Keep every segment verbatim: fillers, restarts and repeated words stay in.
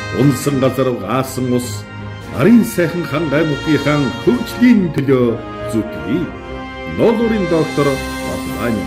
унсан газар гаасан ус нарийн сайхан хангай нутгийнхаа хөгжлийн төлөө зүтгэе. Ноолуурын доктор Батман.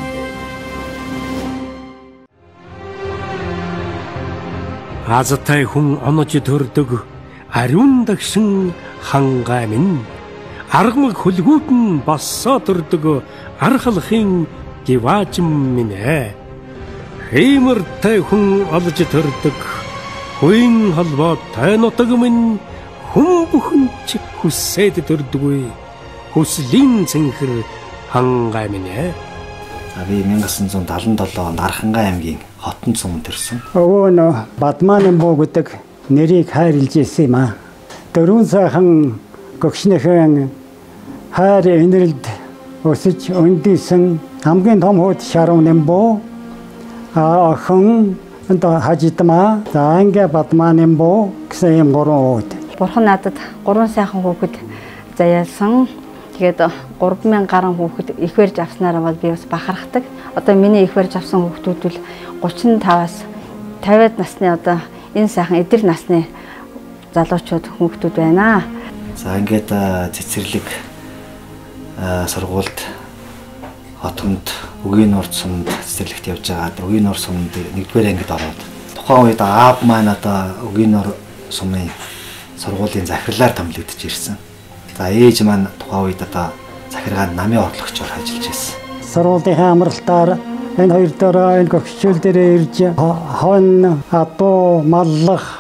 Азтай хүн онож төрдөг ариун дагшин хангай минь аргамаг хөлгүүд нь боссоо төрдөг архалахын гіваажим минь ээ. Хэмэртэй хүн олж төрдөг хүйн холбоотой нутаг минь хүн бүхэн ч хүсээд төрдөггүй хүслийн цэнхэр хангай минь ээ. Би 천구 칠십칠 онд Архангай аймгийн Хотон цумд төрсөн. Өвөө нөө Батман буу гэдэг нэрийг хайрлж ирсэн юм аа. Дөрвөн сайхан гөгшнөхэн хайр инрэлд өсөж өндийсэн хамгийн том хүүд Шарун Нэмбо охин энэ хажидмаа за ингээ Батман буу гэсэн юм гурван хүүд. Бурхан надад гурван сайхан хүүхэд заяалсан. Тэгээд гурван мянган гаруй хүүхэд их барьж авснараа бол би бас бахархдаг. Одоо миний их барьж авсан хүүхдүүд бол гучин таваас тавиад насны одоо энэ сайхан эдэр насны залуучууд хүүхдүүд байна. За ингээд цэцэрлэг сургуульд Хотонд Үгийн нуур сумд цэцэрлэгт явж байгаа. Үгийн нуур сумд нэгдүгээр ангид ороод тухайн үед аав маань одоо Үгийн нуур сумын сургуулийн захирлаар томилогдож ирсэн. За ээж маань тухайн үед одоо захиргаанд намын орлогчоор ажиллаж байсан. Сургуулийн амралтаар энэ хоёр дөрөө энэ гөгшчүүл дээр ирж хон адуу маллах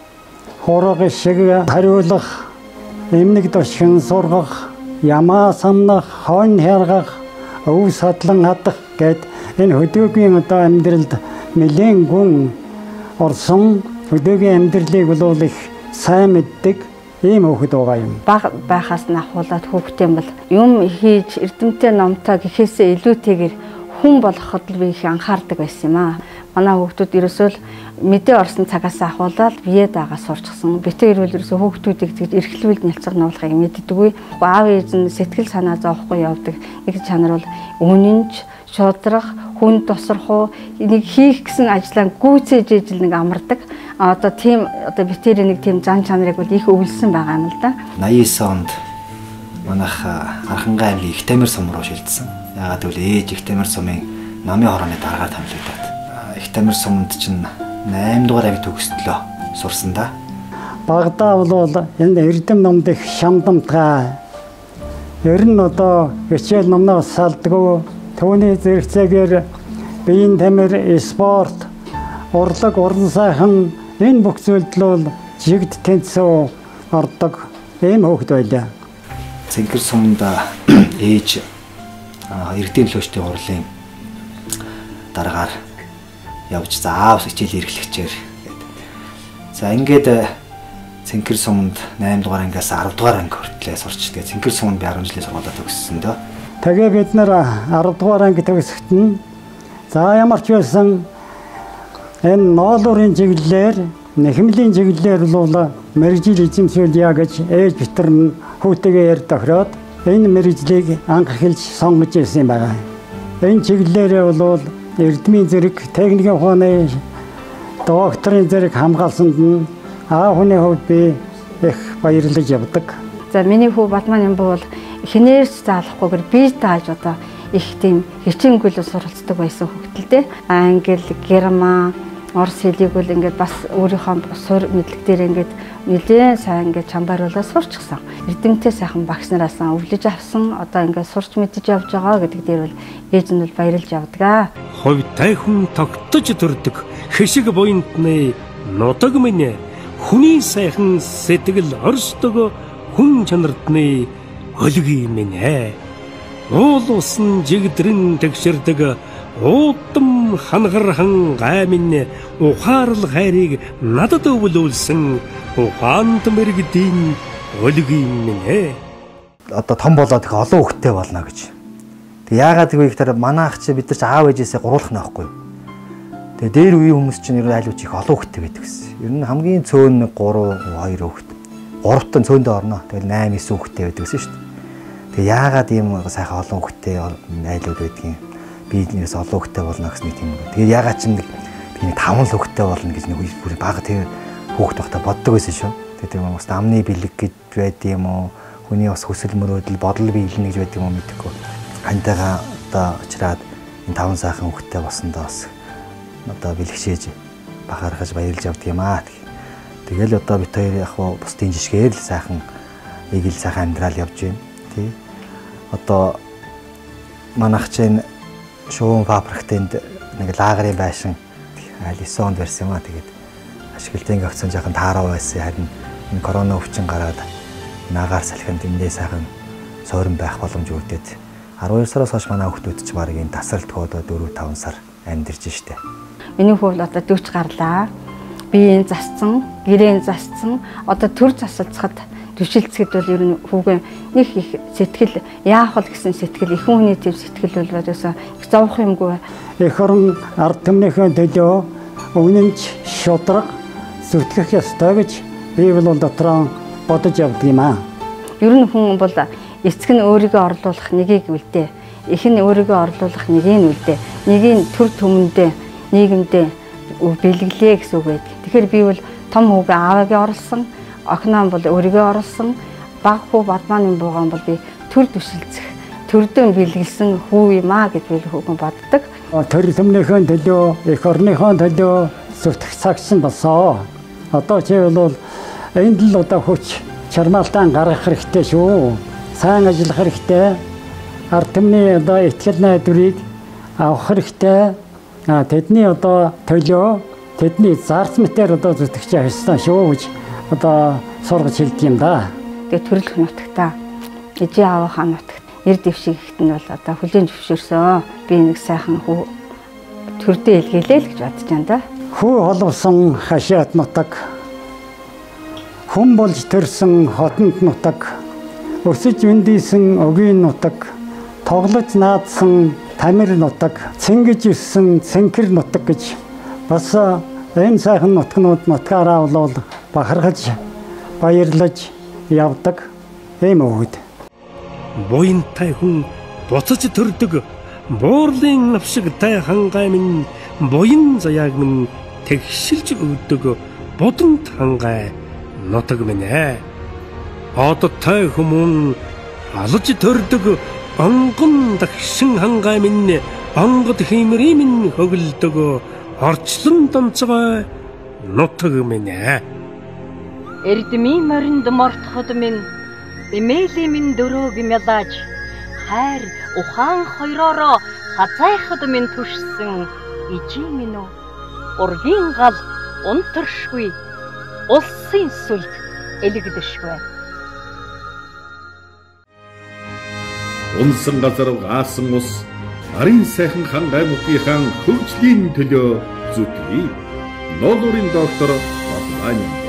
хорог шиг хариулах эмнэг дошин сургах ямаа самнах хон хяргах өв садлан хадах гэд энэ хөдөөгийн одоо амьдралд нэлээд гүн орсон хөдөөгийн амьдралыг бол их сайн мэддэг ийм хүүхэд байгаа юм. Баг байхаас нь ахуулаад хүүхдээ бол юм хийж эрдэмтэй номтой гэхээсээ илүүтэйгээр хүн болоход л би их анхаардаг байсан юм аа. Манай хүүхдүүд ерөөсөө л мэдээ орсон цагаас ахуулаад бие дагаа сурчсан. Битээ ирвэл ерөөсөө хүүхдүүдийг тэгж эрхлүүлд нялцаг нуулахыг мэддэггүй. Аав ээж нь сэтгэл санаа зовхгүй явдаг. Нэг чанар бол үнэнч, шудрах, хүн тосрох уу нэг хийх гэсэн ажлаа гүйцээж ижил нэг амардаг. Одоо тийм одоо битээр нэг тийм зан чанарыг бол их өвлсөн байгаа юм л да. наян девять онд манайх Архангай аймгийн Ихтамир сум руу шилжсэн. Яагаад гэвэл ээж Ихтамир сумын намын хорооны дараагаар томилогдоод. Ихтамир сумд чинь найман дугаар анги төгсөлтөө сурсан да. Багадаа бол энэ эрдэм номд их шамдамтгай. Ер нь одоо хичээл номноос салдгүй түүний зэрэгцээгээр биеийн тамир, спорт, урлаг, уран сайхан энэ бүх зүйлд бол жигд тэнцүү ордог ийм хүүхэд байлаа. Цэнхэр сумд ээж иргэдийн төлөөлчдийн хурлын дараагаар явж за аав хичээл эрхлэгчээр гээд. За ингээд Цэнхэр сумд найман дугаар ангиас арав дугаар анги хүртлээр сурч тэгээд Цэнхэр сумд би арван жилийн сургуулиуд төгссөн дөө. Тэгээ бид нэр арав дугаар анги төгсөхэд нь за ямар ч байсан энэ ноолуурын чиглэлээр нэхмлийн чиглэлээр бол мэрэгжил эзэмшүүлъя гэж ээж битэр нь хүүтэйгээ ярь тохироод энэ мэрэгжлийг анх эхэлж сонгож ирсэн юм байна. Энэ чиглэлээр бол эрдмийн зэрэг, техникийн ухааны докторийн зэрэг хамгаалсанд нь аав хүний хувьд би их баярлаж явдаг. За миний хүү Батман бол хинээрч заалахгүйгээр бие тааж одоо их тийм хичээнгүйл суралцдаг байсан хөвгтөлтэй. Англи, герман, орос хэлийг бол ингээд бас өөрийнхөө сур мэдлэг дээр ингээд нэлээд сайн ингээд чамбааруулаад сурчсан. Эрдэмтэй сайхан багш нараас өвлөж авсан одоо ингээд сурч мэдж явж байгаа гэдэг дээр бол ээж нь бол баярлж явдаг. Хувьтай хүн тогтож төрдөг хэшиг буйнтны нутаг минь хүний сайхан сэтгэл оршдог хүн чанардны өлгийн минь ээ. Уул усан жигдрэн тэгшэрдэг уудам хангархан гай минь ухаарл хайрыг надад өвлүүлсэн ухаанд мэрэгдийн өлгийн минь ээ. Одоо том болоод их олон хүүхдтэй болно гэж. Тэг яагаад гэвэл их тэр манай ах чи бид нар ч аав ээжээсээ гуруулах нь байхгүй. Тэгээ дээр үеийн хүмүүс чинь ер нь айлууч их олон хүүхдтэй байдаг гэсэн. Ер нь хамгийн цөөн нэг гурав хоёр хүүхэд. Гуравтан цөөндөө орно. Тэгэл найман эсүү хүүхдтэй байдаг гэсэн шүү дээ. Тэгээ яагаад ийм сайхан олон хүүхдтэй айлууд байдгийг би нээс олон хүүхдтэй болно гэсэн нэг тийм. Тэгээ яагаад ч нэг би нэг таван л хүүхдтэй болно гэж нэг бүр бага тэгээ хүүхэд байхдаа боддог байсан шүү. Тэгээд юм бас амны бэлэг гэж байдаг юм уу? Хүний бас хүсэл мөрөөдөл, бодол биелнэ гэж байдаг юм уу мэдэхгүй. Хантайгаа одоо очраад энэ таван сайхан хүүхэдтэй болсондоо бас одоо бэлгшээж бахархаж баярлж авдаг юм аа. Тэгэл одоо бид хоёр яг хуу бусдын жишгээр л сайхан ийг л сайхан амьдрал явж байна. Тий. Одоо манайх чинь шуун фабриктэнд нэг лагерын байшин алисон онд барьсан юм аа. Тэгээд ашиглалтын гавцсан жаахан таараа байсан. Харин энэ корона өвчин гараад нагаар салхинд эндээ сайхан сойрон байх боломж өгдөд. арван хоёр сараас хойш манай хүүхдүүд ч баг энэ тасралтгүй одоо дөрөв таван сар амьдарч штэ. Миний хүүхд одоо дүүч гарлаа. Биеийн засцсан, гэрээ засцсан. Одоо төр засалцахад түшилцэхэд бол ер нь хүүгээ нэг их сэтгэл яах вэ гэсэн сэтгэл их хүний төв сэтгэл бол бодосоо их зовох юмгүй. Эх орон ард түмнийхээ төлөө өмнөж шудраг зүтгэх ёстой гэж би бол дотроо бодож явдаг юм аа. Ер нь хүн бол эцэг нь өөрийгөө орлуулах нэгийг үлдээ. Их нь өөрийгөө орлуулах нэгийг нь үлдээ. Нэгийг төр түмэндээ нийгэмдээ бэлгэлээ гэсэн үг байдаг. Тэгэхээр би бол том хүүгээ аавыгаа орлсон, охиноо бол өөрийгөө орлсон, баг хүү бадмааны буугаан бол би төр түшилцэх, төрдөө бэлгэлсэн хүү юм аа гэж би хүүхэн боддог. Төр түмнийхэн төлөө, эх орныхон төлөө зүтгэх цагсан болсоо. Одоо чи бол энд л одоо хүч чармаалтаа гаргах хэрэгтэй шүү. Сайн ажиллах хэрэгтэй. Ард түмний одоо ихтгэл найдварыг авах хэрэгтэй. А тэдний одоо төлөө тэдний зарц мэтэр одоо зүтгэж явсан шүү гэж одоо сургаж хэлдэг юм да. Тэгээ төрөлх нутагтаа ижи аавынхаа нутагт нэр дэвшиг ихт нь бол одоо хүлээн зөвшөөрсөн. Би нэг сайхан хүү төрдөө илгээлээ л гэж бодож байна да. Хүү холбосон хашаат нутаг, хүн болж төрсөн хотонд нутаг, өсөж өндийсэн өгийн нутаг, тоглож наадсан тамир нутаг, цэнгэж өссөн цэнхэр нутаг гэж бас энэ сайхан нутгнууд нутгаараа бол бахархаж баярлаж явдаг ийм өгд. Буянтай хүн буцаж төрдөг буурлын навшиг тай хангай минь буян заяаг минь тэгшилж өгдөг будамт хангай нутаг минь ээ. Одтой хүмүүн алж төрдөг онгон дагшин хангай минь онгод хиймэрийн минь хөглөдөг орчлон донцгой нутаг минь ээ. Эрдмийн моринд мортоход минь эмээлийн минь дөрөөг мялааж хайр ухаан хоёроо хазайхад минь түшсэн ижи минь үү ургийн гал унтаршгүй улсын сүлд элэгдэшгүй. Унсан газар гаасан ус арын сайхан хан гаймтынхаа хөгжлийн төлөө зүтгэе. Ноолорын доктор Батлаан